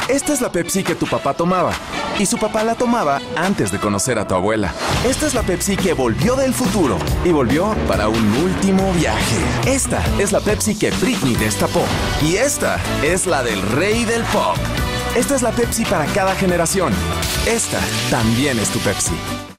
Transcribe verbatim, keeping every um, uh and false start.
Esta es la Pepsi que tu papá tomaba. Y su papá la tomaba antes de conocer a tu abuela. Esta es la Pepsi que volvió del futuro. Y volvió para un último viaje. Esta es la Pepsi que Britney destapó. Y esta es la del rey del pop. Esta es la Pepsi para cada generación. Esta también es tu Pepsi.